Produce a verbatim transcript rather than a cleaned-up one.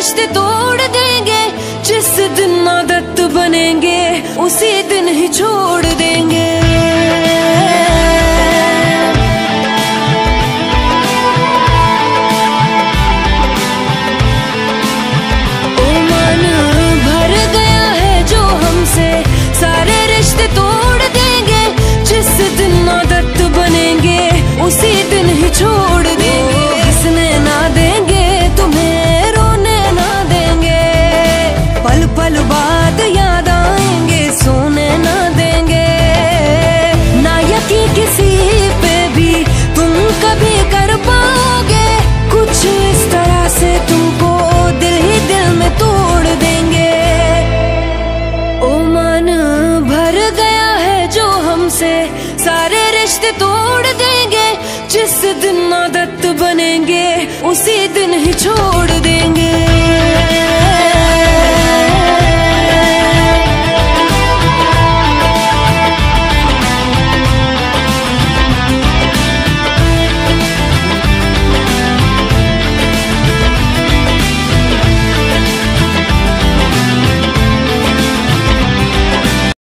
रिश्ते तोड़ देंगे, जिस दिन आदत बनेंगे उसी दिन ही छोड़ देंगे। ओ मन भर गया है जो हमसे, सारे रिश्ते तोड़ देंगे, जिस दिन आदत बनेंगे उसी दिन ही छोड़ देंगे। हंसने ना देंगे तुम्हें, रोने ना देंगे, पल पल बाद याद आएंगे, सोने ना देंगे। ना यकीन किसी पे भी तुम कभी कर पाओगे, कुछ इस तरह से तुमको दिल ही दिल में तोड़ देंगे। ओ मन भर गया है जो हमसे, सारे रिश्ते तोड़ देंगे, जिस दिन आदत बनेंगे उसी दिन ही छोड़